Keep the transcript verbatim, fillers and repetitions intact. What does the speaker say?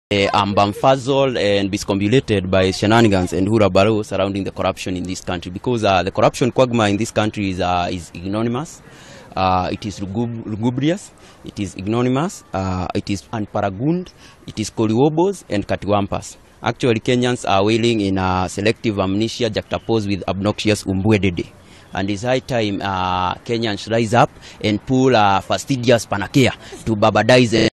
Uh, I'm bamfazled and discombobulated by shenanigans and hurabaro surrounding the corruption in this country, because uh, the corruption quagmire in this country is uh, is ignominious, uh, it is lugubrious, it is ignominious, uh, it is unparagund, it is koliwobos and katiwampas. Actually, Kenyans are wailing in uh, selective amnesia juxtaposed with obnoxious umbwedede. And it's high time uh, Kenyans rise up and pull uh, fastidious panacea to barbarize